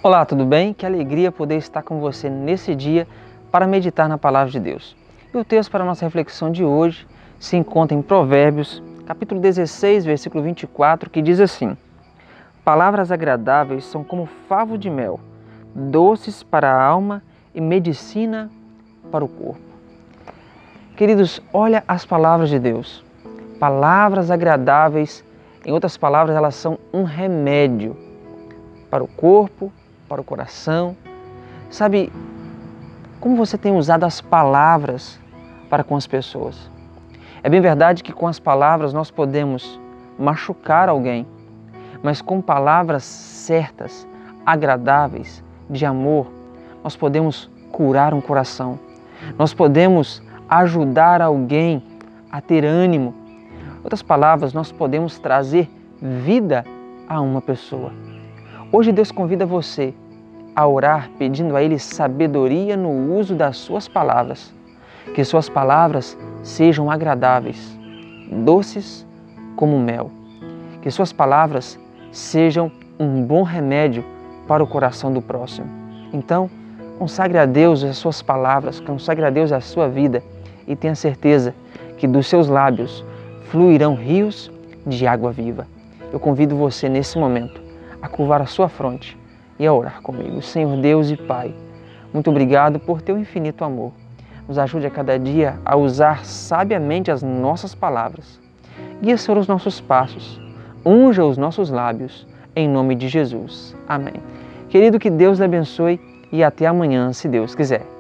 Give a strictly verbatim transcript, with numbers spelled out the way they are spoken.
Olá, tudo bem? Que alegria poder estar com você nesse dia para meditar na Palavra de Deus. E o texto para a nossa reflexão de hoje se encontra em Provérbios, capítulo dezesseis, versículo vinte e quatro, que diz assim: Palavras agradáveis são como favo de mel, doces para a alma e medicina para o corpo. Queridos, olha as palavras de Deus. Palavras agradáveis, em outras palavras, elas são um remédio para o corpo, para o coração. Sabe como você tem usado as palavras para com as pessoas? É bem verdade que com as palavras nós podemos machucar alguém, mas com palavras certas, agradáveis, de amor, nós podemos curar um coração. Nós podemos ajudar alguém a ter ânimo. Em outras palavras, nós podemos trazer vida a uma pessoa. Hoje Deus convida você a orar pedindo a Ele sabedoria no uso das suas palavras. Que suas palavras sejam agradáveis, doces como mel. Que suas palavras sejam um bom remédio para o coração do próximo. Então, consagre a Deus as suas palavras, consagre a Deus a sua vida e tenha certeza que dos seus lábios fluirão rios de água viva. Eu convido você nesse momento a curvar a sua fronte e a orar comigo. Senhor Deus e Pai, muito obrigado por teu infinito amor. Nos ajude a cada dia a usar sabiamente as nossas palavras. Guia, Senhor, os nossos passos. Unja os nossos lábios. Em nome de Jesus. Amém. Querido, que Deus lhe abençoe e até amanhã, se Deus quiser.